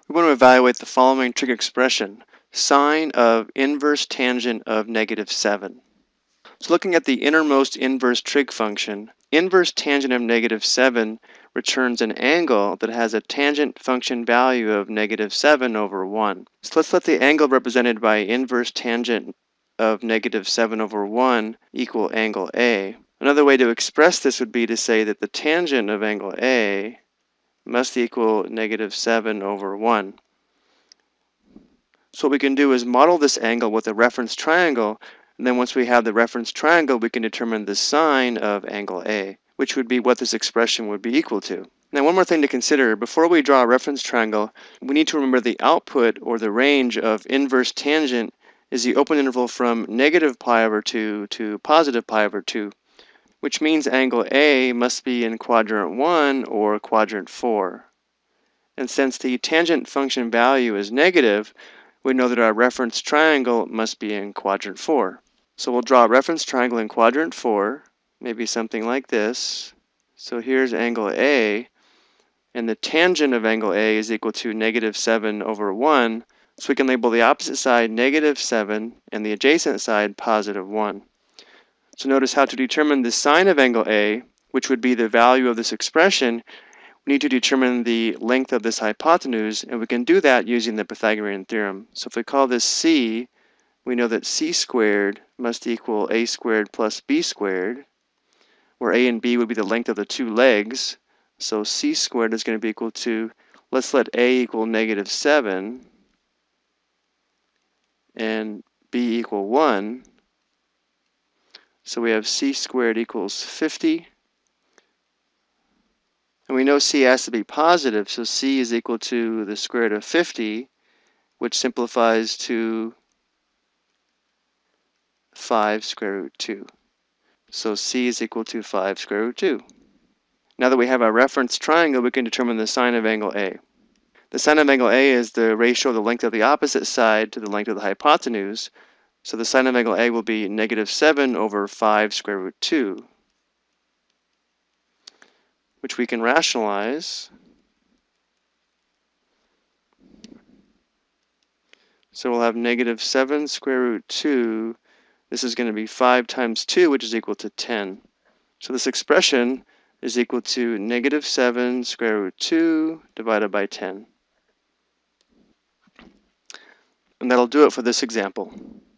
We want to evaluate the following trig expression, sine of inverse tangent of -7. So looking at the innermost inverse trig function, inverse tangent of -7 returns an angle that has a tangent function value of -7/1. So let's let the angle represented by inverse tangent of -7/1 equal angle A. Another way to express this would be to say that the tangent of angle A must equal -7/1. So what we can do is model this angle with a reference triangle, and then once we have the reference triangle, we can determine the sine of angle A, which would be what this expression would be equal to. Now one more thing to consider, before we draw a reference triangle, we need to remember the output or the range of inverse tangent is the open interval from -π/2 to +π/2, which means angle A must be in quadrant 1 or quadrant 4. And since the tangent function value is negative, we know that our reference triangle must be in quadrant 4. So we'll draw a reference triangle in quadrant 4, maybe something like this. So here's angle A, and the tangent of angle A is equal to -7/1, so we can label the opposite side -7 and the adjacent side +1. So notice how to determine the sine of angle A, which would be the value of this expression, we need to determine the length of this hypotenuse, and we can do that using the Pythagorean theorem. So if we call this C, we know that C squared must equal A squared plus B squared, where A and B would be the length of the two legs. So C squared is going to be equal to, let's let A equal -7 and B equal 1. So we have C squared equals 50. And we know C has to be positive, so C is equal to the square root of 50, which simplifies to 5 square root 2. So C is equal to 5 square root 2. Now that we have our reference triangle, we can determine the sine of angle A. The sine of angle A is the ratio of the length of the opposite side to the length of the hypotenuse. So the sine of angle A will be -7/5 square root 2, which we can rationalize. So we'll have -7 square root 2. This is going to be 5 times 2, which is equal to 10. So this expression is equal to -7 square root 2 divided by 10. And that'll do it for this example.